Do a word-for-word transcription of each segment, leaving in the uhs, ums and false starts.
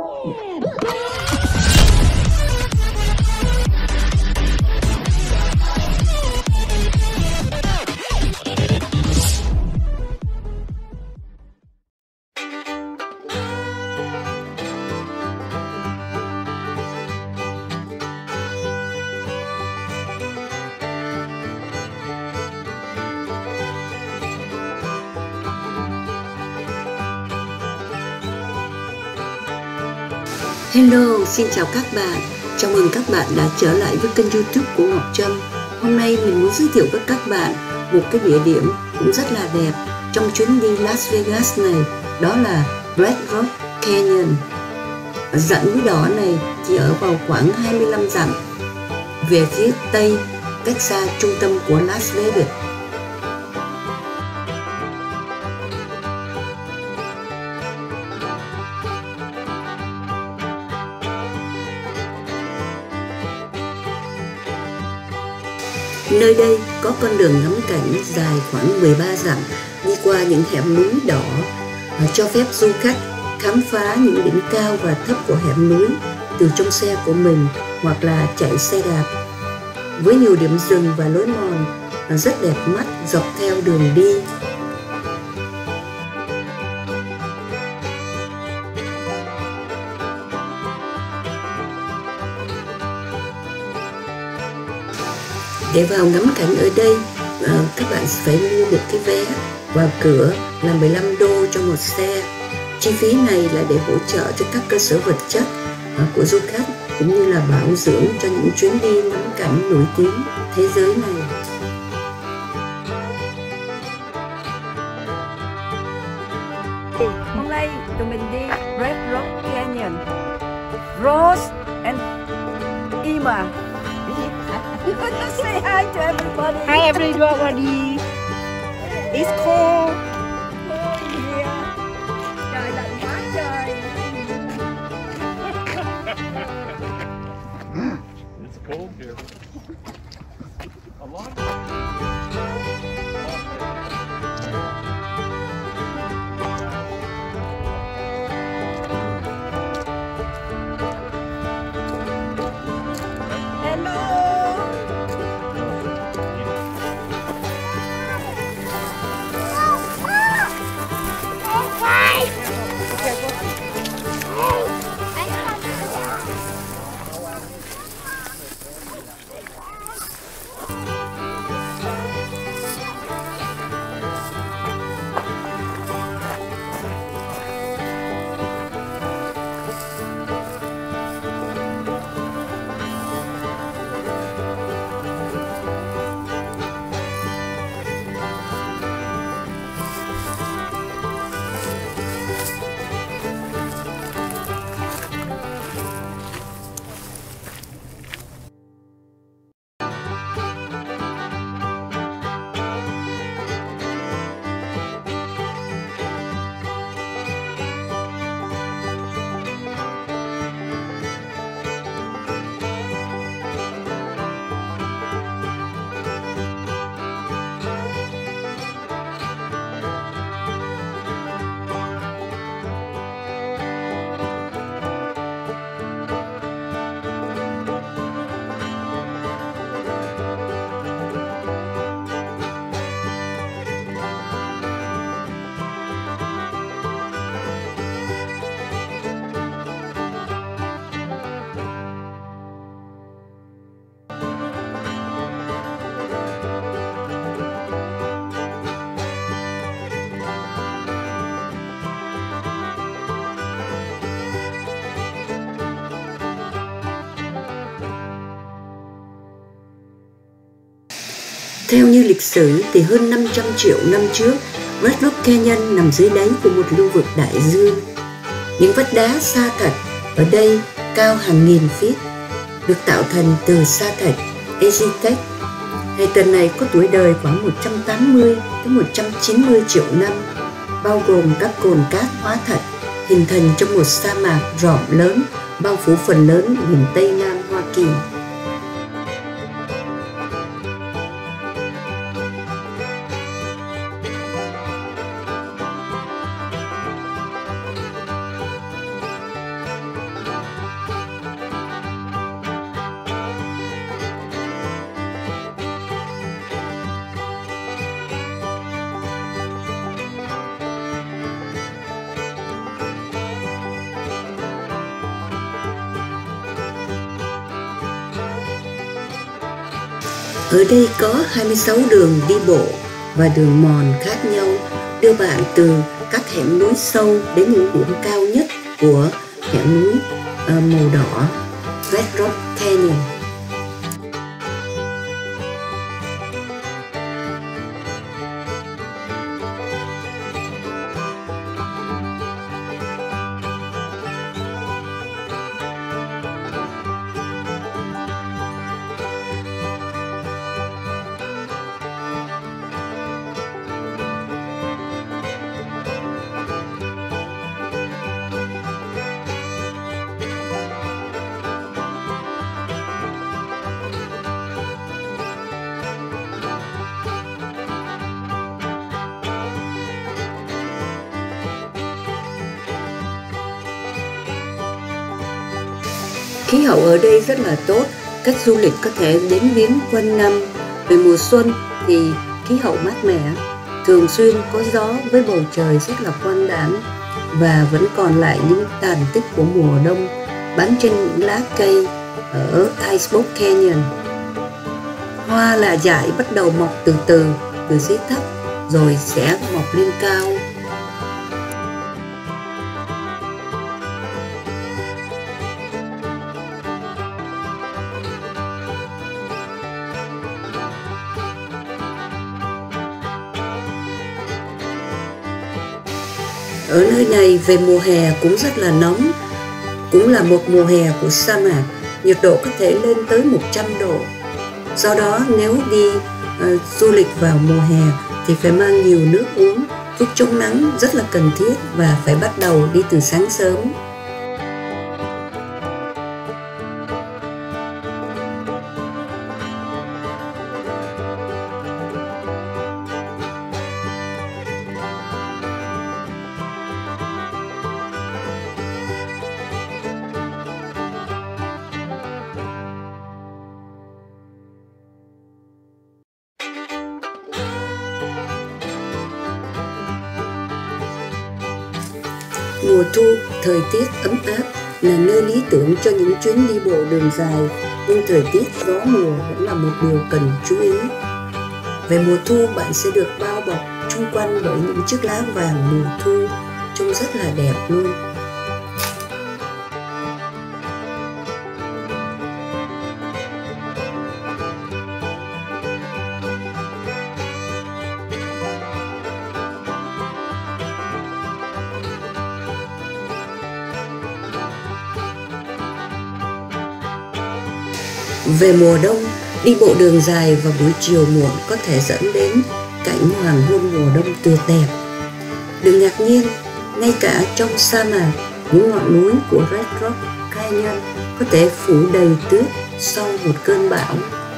Hello, xin chào các bạn. Chào mừng các bạn đã trở lại với kênh YouTube của Ngọc Trâm. Hôm nay mình muốn giới thiệu với các bạn một cái địa điểm cũng rất là đẹp trong chuyến đi Las Vegas này, đó là Red Rock Canyon. Dãy núi đỏ này chỉ ở vào khoảng hai mươi lăm dặm về phía tây, cách xa trung tâm của Las Vegas. Nơi đây có con đường ngắm cảnh dài khoảng mười ba dặm đi qua những hẻm núi đỏ, cho phép du khách khám phá những đỉnh cao và thấp của hẻm núi từ trong xe của mình hoặc là chạy xe đạp. Với nhiều điểm dừng và lối mòn rất đẹp mắt dọc theo đường đi. Để vào ngắm cảnh ở đây, các bạn phải mua một cái vé vào cửa là mười lăm đô cho một xe. Chi phí này là để hỗ trợ cho các cơ sở vật chất của du khách cũng như là bảo dưỡng cho những chuyến đi ngắm cảnh nổi tiếng thế giới này. Hôm nay tụi mình đi Red Rock Canyon. Rose and Ima. Say hi to everybody. Hi everybody. It's cold. Trời lạnh quá trời. It's cold here. A lot. Theo như lịch sử thì hơn năm trăm triệu năm trước, Red Rock Canyon nằm dưới đáy của một lưu vực đại dương. Những vách đá sa thạch ở đây cao hàng nghìn feet, được tạo thành từ sa thạch Aztec. Hệ tần này có tuổi đời khoảng một trăm tám mươi đến một trăm chín mươi triệu năm, bao gồm các cồn cát hóa thạch hình thành trong một sa mạc rộng lớn bao phủ phần lớn miền Tây Nam Hoa Kỳ. Ở đây có hai mươi sáu đường đi bộ và đường mòn khác nhau đưa bạn từ các hẻm núi sâu đến những điểm cao nhất của hẻm núi uh, màu đỏ Red Rock Canyon. Khí hậu ở đây rất là tốt, khách du lịch có thể đến viếng quanh năm. Về mùa xuân thì khí hậu mát mẻ, thường xuyên có gió với bầu trời rất là quang đãng và vẫn còn lại những tàn tích của mùa đông bám trên những lá cây ở Icebox Canyon. Hoa là dại bắt đầu mọc từ từ từ dưới thấp rồi sẽ mọc lên cao. Ở nơi này về mùa hè cũng rất là nóng, cũng là một mùa hè của sa mạc, nhiệt độ có thể lên tới một trăm độ. Do đó nếu đi uh, du lịch vào mùa hè thì phải mang nhiều nước uống, thuốc chống nắng rất là cần thiết và phải bắt đầu đi từ sáng sớm. Mùa thu, thời tiết ấm áp là nơi lý tưởng cho những chuyến đi bộ đường dài, nhưng thời tiết gió mùa vẫn là một điều cần chú ý. Về mùa thu, bạn sẽ được bao bọc chung quanh bởi những chiếc lá vàng mùa thu, trông rất là đẹp luôn. Về mùa đông, đi bộ đường dài vào buổi chiều muộn có thể dẫn đến cảnh hoàng hôn mùa đông tuyệt đẹp. Đừng ngạc nhiên, ngay cả trong sa mạc, những ngọn núi của Red Rock Canyon có thể phủ đầy tuyết sau một cơn bão.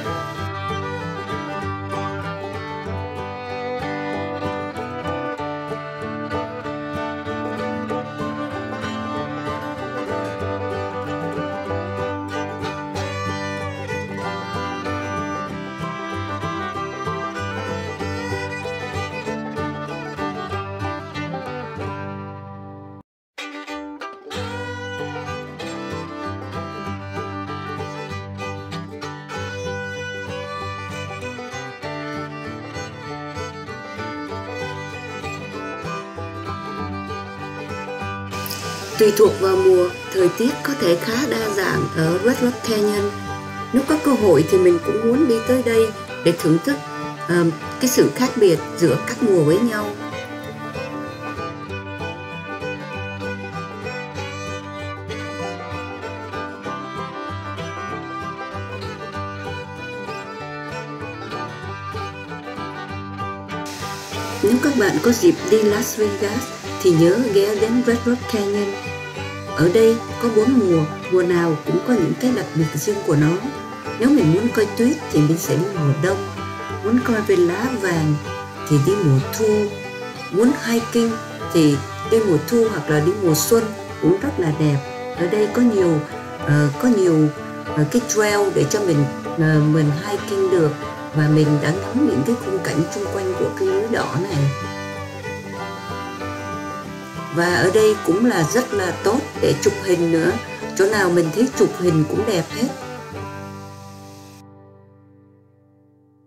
Tùy thuộc vào mùa, thời tiết có thể khá đa dạng ở Red Rock Canyon. Nếu có cơ hội thì mình cũng muốn đi tới đây để thưởng thức uh, cái sự khác biệt giữa các mùa với nhau. Nếu các bạn có dịp đi Las Vegas thì nhớ ghé đến Red Rock Canyon. Ở đây có bốn mùa, mùa nào cũng có những cái đặc biệt riêng của nó. Nếu mình muốn coi tuyết thì mình sẽ đi mùa đông, muốn coi về lá vàng thì đi mùa thu, muốn hiking thì đi mùa thu hoặc là đi mùa xuân cũng rất là đẹp. Ở đây có nhiều uh, có nhiều uh, cái trail để cho mình uh, mình hiking được và mình đã ngắm những cái khung cảnh xung quanh của cái núi đỏ này. Và ở đây cũng là rất là tốt để chụp hình nữa, chỗ nào mình thấy chụp hình cũng đẹp hết.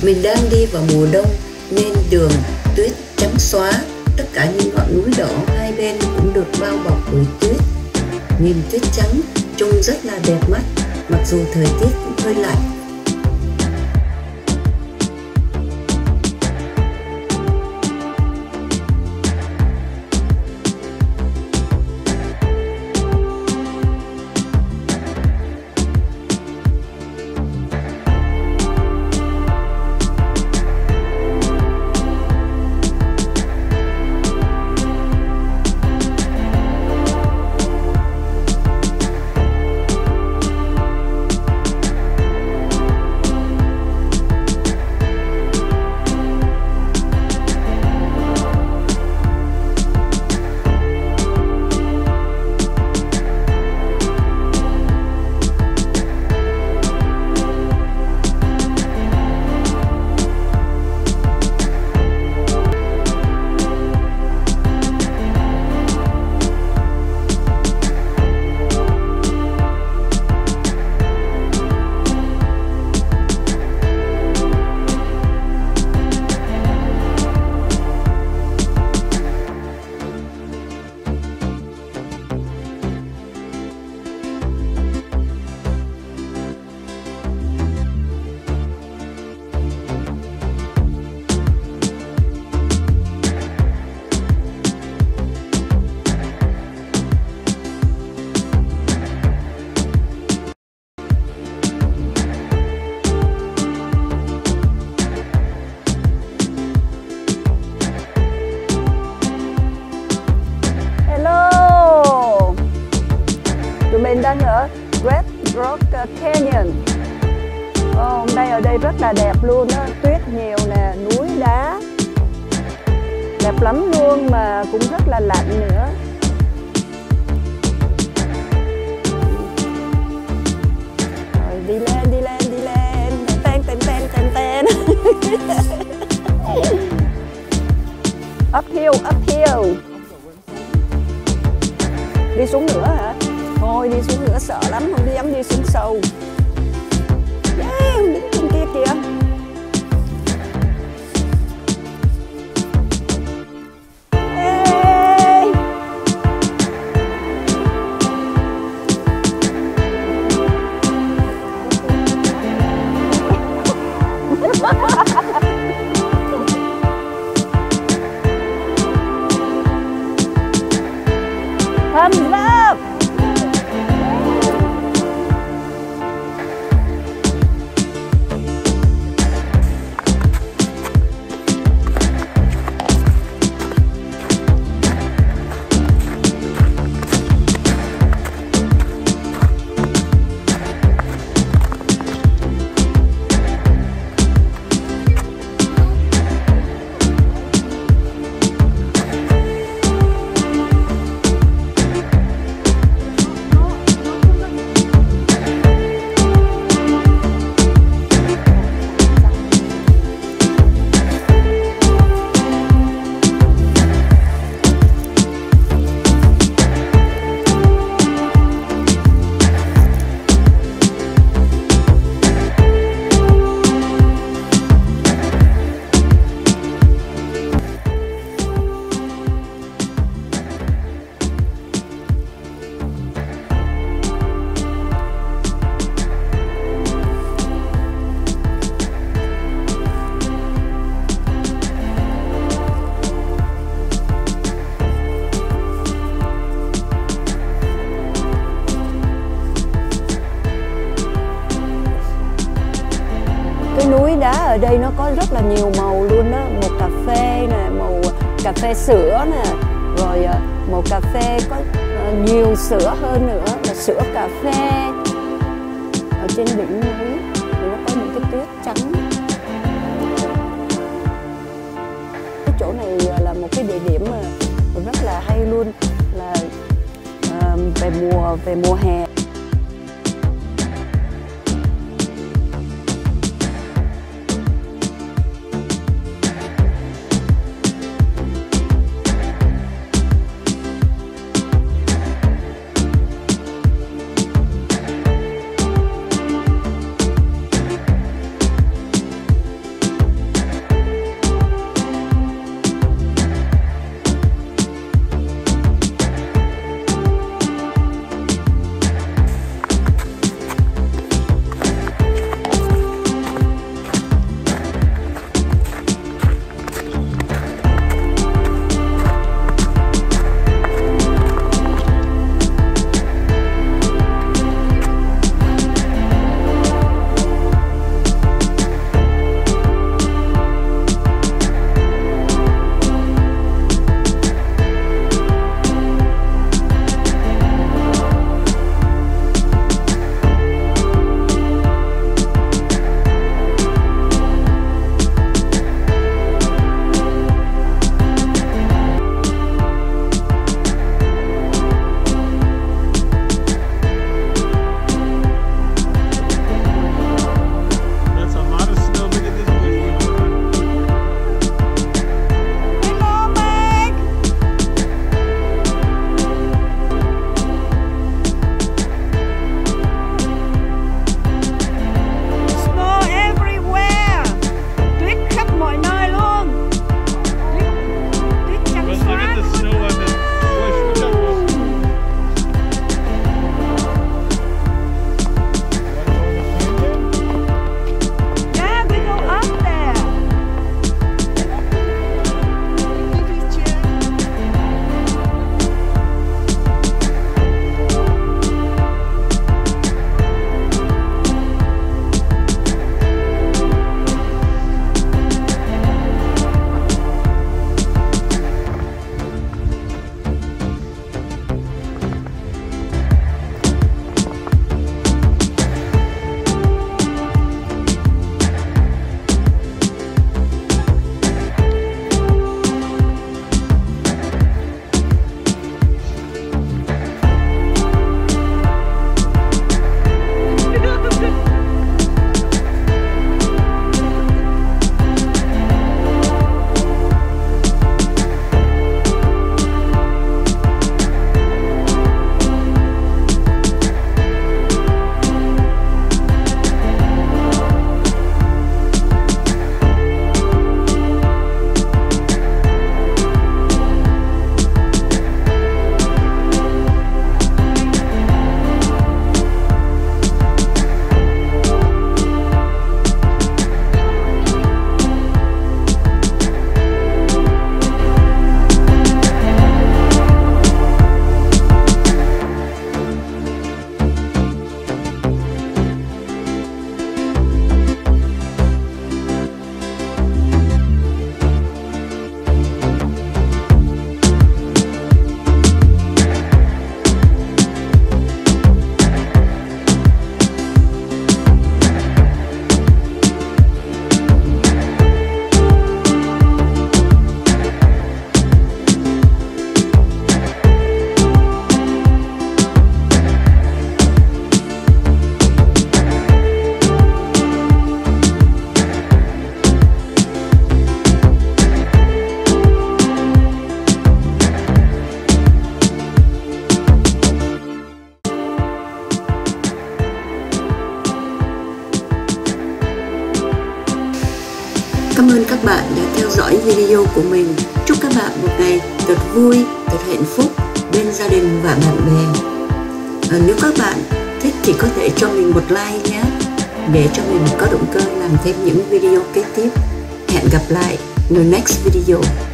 Mình đang đi vào mùa đông nên đường tuyết trắng xóa, tất cả những ngọn núi đỏ hai bên cũng được bao bọc bởi tuyết. Nhìn tuyết trắng trông rất là đẹp mắt, mặc dù thời tiết cũng hơi lạnh. Mình đang ở Red Rock Canyon. Ồ, hôm nay ở đây rất là đẹp luôn á, tuyết nhiều nè, núi đá đẹp lắm luôn, mà cũng rất là lạnh nữa. Rồi đi lên, đi lên, đi lên, ten ten ten ten ten. Uphill, uphill. Đi xuống nữa hả? Thôi đi xuống nữa sợ lắm, không dám đi xuống sâu. Yeah, không biết bên kia kìa. Hey. Thumbs up. Cái núi đá ở đây nó có rất là nhiều màu luôn đó, màu cà phê nè, màu cà phê sữa nè, rồi màu cà phê có nhiều sữa hơn nữa là sữa cà phê. Ở trên đỉnh núi thì nó có những cái tuyết trắng. Cái chỗ này là một cái địa điểm mà rất là hay luôn, là uh, về mùa về mùa hè. Cảm ơn các bạn đã theo dõi video của mình. Chúc các bạn một ngày thật vui, thật hạnh phúc bên gia đình và bạn bè. À, nếu các bạn thích thì có thể cho mình một like nhé, để cho mình có động cơ làm thêm những video kế tiếp. Hẹn gặp lại in the next video.